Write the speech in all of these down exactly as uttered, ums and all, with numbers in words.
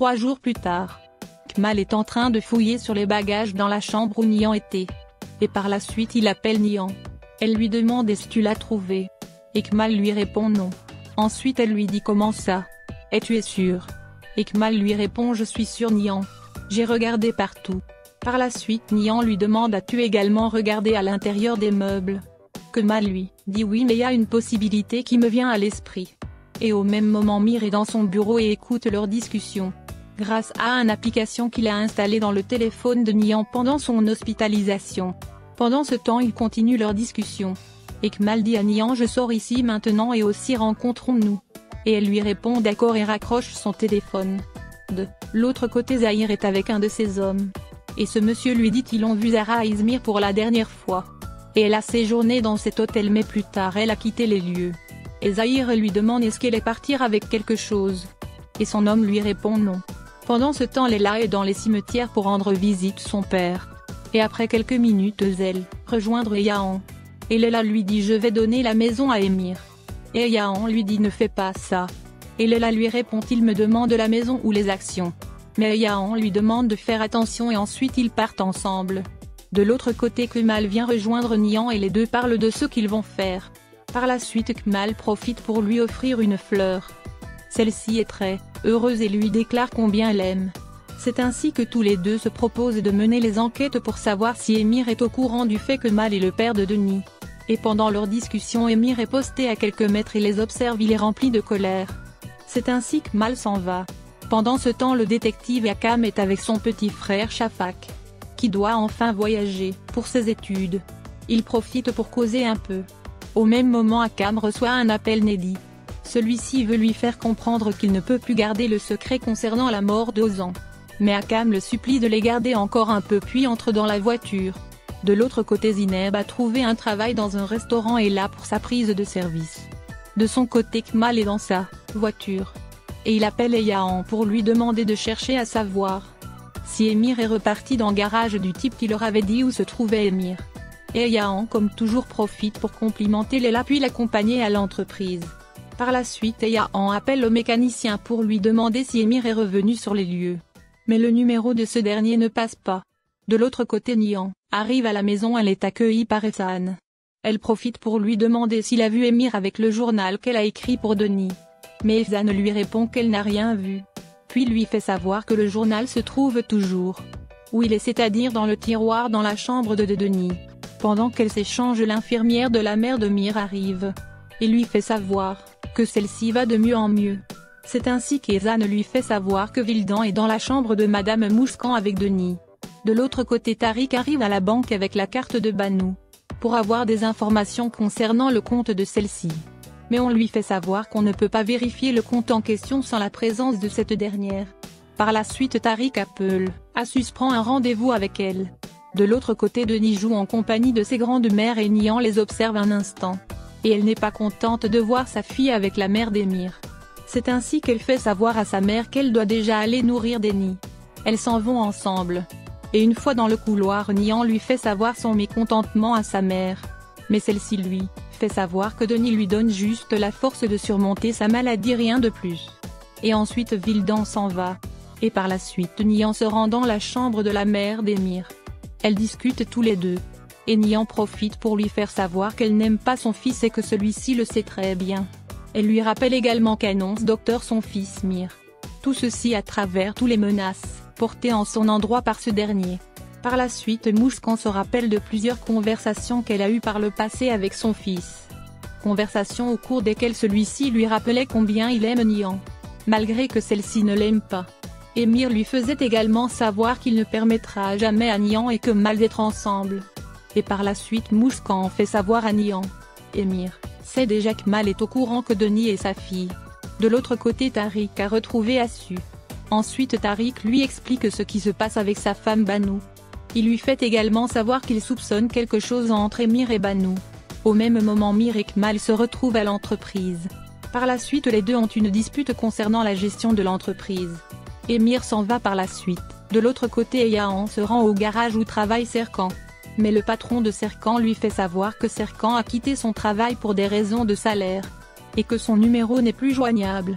Trois jours plus tard, Kmal est en train de fouiller sur les bagages dans la chambre où Nihan était. Et par la suite il appelle Nihan. Elle lui demande est-ce que tu l'as trouvé. Et Kmal lui répond non. Ensuite elle lui dit comment ça. Et tu es sûr. Et Kmal lui répond je suis sûr Nihan. J'ai regardé partout. Par la suite Nihan lui demande as-tu également regardé à l'intérieur des meubles. Kmal lui dit oui mais il y a une possibilité qui me vient à l'esprit. Et au même moment Mir est dans son bureau et écoute leur discussion. Grâce à une application qu'il a installée dans le téléphone de Nihan pendant son hospitalisation. Pendant ce temps ils continuent leur discussion. Et Kmal dit à Nihan je sors ici maintenant et aussi rencontrons-nous. Et elle lui répond d'accord et raccroche son téléphone. De l'autre côté Zahir est avec un de ses hommes. Et ce monsieur lui dit qu'ils ont vu Zahra Izmir pour la dernière fois. Et elle a séjourné dans cet hôtel mais plus tard elle a quitté les lieux. Et Zahir lui demande est-ce qu'elle est partie avec quelque chose. Et son homme lui répond non. Pendant ce temps Leila est dans les cimetières pour rendre visite son père. Et après quelques minutes elle rejoindre Yahan. Et Leila lui dit je vais donner la maison à Émir. Et Yahan lui dit ne fais pas ça. Et Leila lui répond il me demande la maison ou les actions. Mais Yahan lui demande de faire attention et ensuite ils partent ensemble. De l'autre côté Kmal vient rejoindre Nihan et les deux parlent de ce qu'ils vont faire. Par la suite Kmal profite pour lui offrir une fleur. Celle-ci est très heureuse et lui déclare combien elle aime. C'est ainsi que tous les deux se proposent de mener les enquêtes pour savoir si Émir est au courant du fait que Kmal est le père de Denis. Et pendant leur discussion Émir est posté à quelques mètres et les observe il est rempli de colère. C'est ainsi que Kmal s'en va. Pendant ce temps le détective Akam est avec son petit frère Shafak. Qui doit enfin voyager pour ses études. Il profite pour causer un peu. Au même moment Akam reçoit un appel Neddy. Celui-ci veut lui faire comprendre qu'il ne peut plus garder le secret concernant la mort d'Ozan. Mais Akam le supplie de les garder encore un peu puis entre dans la voiture. De l'autre côté Zineb a trouvé un travail dans un restaurant et est là pour sa prise de service. De son côté Kmal est dans sa voiture. Et il appelle Yahan pour lui demander de chercher à savoir si Émir est reparti dans le garage du type qui leur avait dit où se trouvait Émir. Et Yahan comme toujours profite pour complimenter Leila puis l'accompagner à l'entreprise. Par la suite Yahan appelle le mécanicien pour lui demander si Émir est revenu sur les lieux. Mais le numéro de ce dernier ne passe pas. De l'autre côté Nihan arrive à la maison elle est accueillie par Ehsan. Elle profite pour lui demander s'il a vu Émir avec le journal qu'elle a écrit pour Denis. Mais Ehsan lui répond qu'elle n'a rien vu. Puis lui fait savoir que le journal se trouve toujours où il est c'est-à-dire dans le tiroir dans la chambre de Denis. Pendant qu'elle s'échange l'infirmière de la mère de Mir arrive. Et lui fait savoir que celle-ci va de mieux en mieux. C'est ainsi qu'Ehsan lui fait savoir que Vildan est dans la chambre de Madame Mouskan avec Denis. De l'autre côté Tariq arrive à la banque avec la carte de Banou. Pour avoir des informations concernant le compte de celle-ci. Mais on lui fait savoir qu'on ne peut pas vérifier le compte en question sans la présence de cette dernière. Par la suite Tariq appelle, Asus prend un rendez-vous avec elle. De l'autre côté Denis joue en compagnie de ses grandes mères et Nihan les observe un instant. Et elle n'est pas contente de voir sa fille avec la mère d'Émir. C'est ainsi qu'elle fait savoir à sa mère qu'elle doit déjà aller nourrir Denis. Elles s'en vont ensemble. Et une fois dans le couloir Nihan lui fait savoir son mécontentement à sa mère. Mais celle-ci lui fait savoir que Denis lui donne juste la force de surmonter sa maladie rien de plus. Et ensuite Vildan s'en va. Et par la suite Nihan se rend dans la chambre de la mère d'Émir. Elles discutent tous les deux. Et Nihan profite pour lui faire savoir qu'elle n'aime pas son fils et que celui-ci le sait très bien. Elle lui rappelle également qu'annonce docteur son fils Mir. Tout ceci à travers tous les menaces portées en son endroit par ce dernier. Par la suite Mouskan se rappelle de plusieurs conversations qu'elle a eues par le passé avec son fils. Conversations au cours desquelles celui-ci lui rappelait combien il aime Nihan. Malgré que celle-ci ne l'aime pas. Émir lui faisait également savoir qu'il ne permettra jamais à Nihan et Kmal d'être ensemble. Et par la suite Mouskan fait savoir à Nihan. Émir sait déjà que Kmal est au courant que Denis est sa fille. De l'autre côté Tariq a retrouvé Asu. Ensuite Tariq lui explique ce qui se passe avec sa femme Banou. Il lui fait également savoir qu'il soupçonne quelque chose entre Émir et Banou. Au même moment Mir et Kmal se retrouvent à l'entreprise. Par la suite les deux ont une dispute concernant la gestion de l'entreprise. Émir s'en va par la suite. De l'autre côté Yahan se rend au garage où travaille Serkan. Mais le patron de Serkan lui fait savoir que Serkan a quitté son travail pour des raisons de salaire. Et que son numéro n'est plus joignable.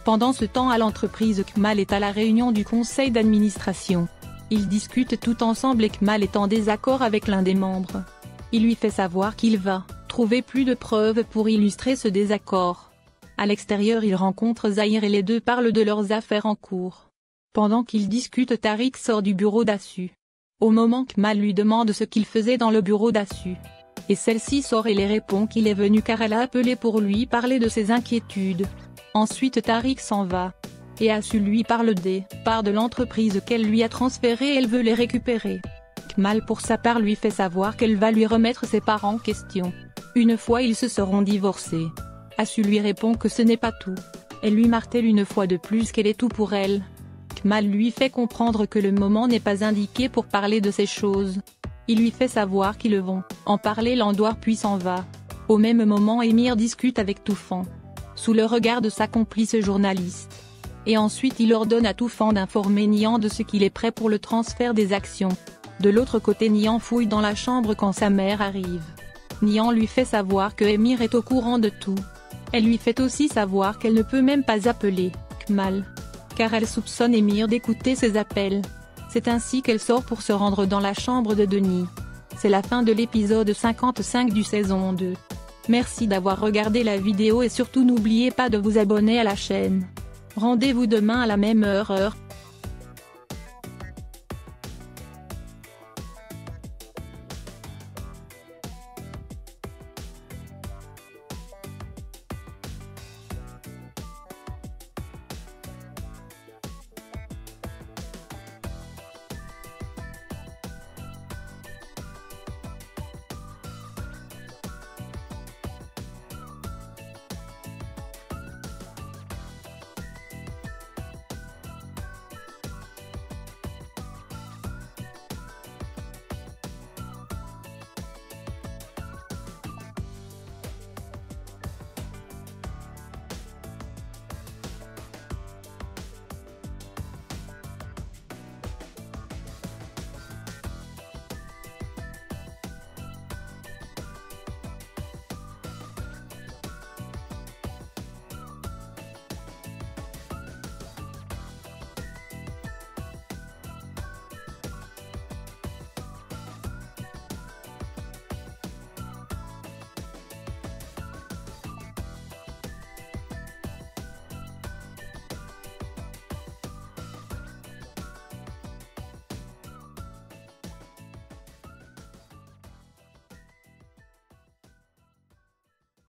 Pendant ce temps à l'entreprise, Kmal est à la réunion du conseil d'administration. Ils discutent tout ensemble et Kmal est en désaccord avec l'un des membres. Il lui fait savoir qu'il va trouver plus de preuves pour illustrer ce désaccord. À l'extérieur, il rencontre Zahir et les deux parlent de leurs affaires en cours. Pendant qu'ils discutent, Tariq sort du bureau d'Assu. Au moment, Kmal lui demande ce qu'il faisait dans le bureau d'Assu. Et celle-ci sort et les répond qu'il est venu car elle a appelé pour lui parler de ses inquiétudes. Ensuite Tariq s'en va. Et Assu lui parle des parts de l'entreprise qu'elle lui a transférées et elle veut les récupérer. Kmal pour sa part lui fait savoir qu'elle va lui remettre ses parts en question. Une fois ils se seront divorcés. Assu lui répond que ce n'est pas tout. Elle lui martèle une fois de plus qu'elle est tout pour elle. Kmal lui fait comprendre que le moment n'est pas indiqué pour parler de ces choses. Il lui fait savoir qu'ils vont en parler l'endroit puis s'en va. Au même moment Émir discute avec Toufan. Sous le regard de sa complice journaliste. Et ensuite il ordonne à Toufan d'informer Nihan de ce qu'il est prêt pour le transfert des actions. De l'autre côté Nihan fouille dans la chambre quand sa mère arrive. Nihan lui fait savoir que Émir est au courant de tout. Elle lui fait aussi savoir qu'elle ne peut même pas appeler Kmal. Car elle soupçonne Émir d'écouter ses appels. C'est ainsi qu'elle sort pour se rendre dans la chambre de Denis. C'est la fin de l'épisode cinquante-cinq du saison deux. Merci d'avoir regardé la vidéo et surtout n'oubliez pas de vous abonner à la chaîne. Rendez-vous demain à la même heure. heure.